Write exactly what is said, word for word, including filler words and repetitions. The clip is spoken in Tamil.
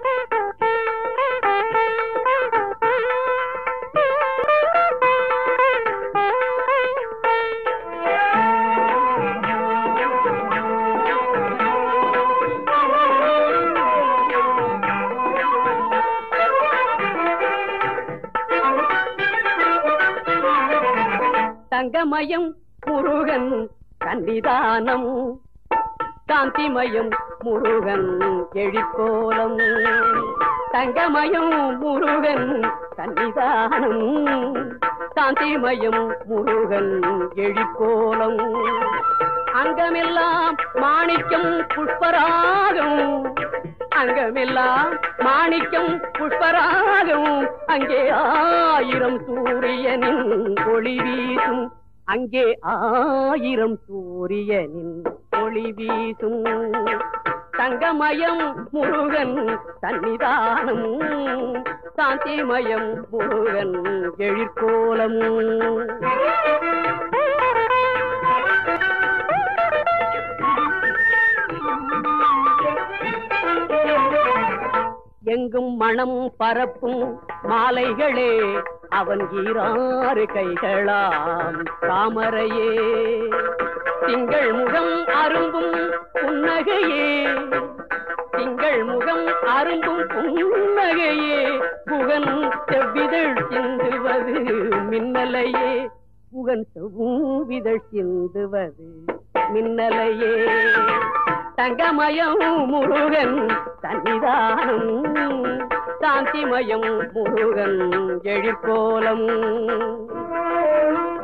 தங்கமயம் முருகன் சன்னிதானம் சாந்திமயம் முருகன் எழிற்கோலம் தங்கமயம் முருகன் சன்னிதானம் சாந்திமயம் முருகன் எழிற்கோலம் அங்கமெல்லாம் மாணிக்கம் புஷ்பராகம் அங்கமெல்லாம் மாணிக்கம் புஷ்பராகம் அங்கே ஆயிரம் சூரியனின் ஒளி வீசும் அங்கே ஆயிரம் சூரியனின் ஒளி வீசும் தங்கமயம் முருகன் சன்னிதானம் சாந்திமயம் முருகன் எழிற்கோலம் எங்கும் மனம் பரப்பும் மாலைகளே அவன் ஈராறு கைகளாம் தாமரையே திங்கள் முகம் அரும்பும் புன்னகையே திங்கள் முகம் அரும்பும் புன்னகையே புகன் செவ்விதழ் சிந்துவது மின்னலையே புகன் செவ்விதழ் சிந்துவது மின்னலையே தங்கமயம் முருகன் சன்னிதானம் சாந்திமயம் முருகன் எழிற்கோலம்